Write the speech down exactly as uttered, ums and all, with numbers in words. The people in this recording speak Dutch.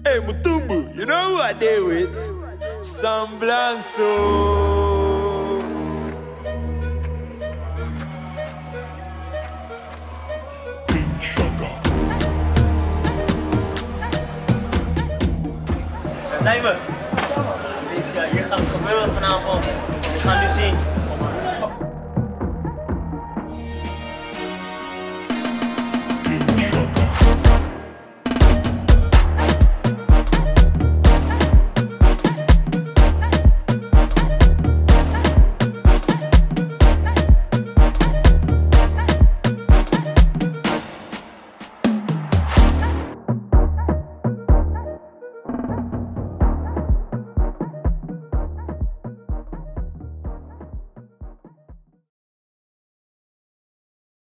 Hey, Mutumbu, you know who I deal with? Some Blans. Shaka. Daar zijn we. Amnesia, hier gaat het gebeuren vanavond. We gaan nu zien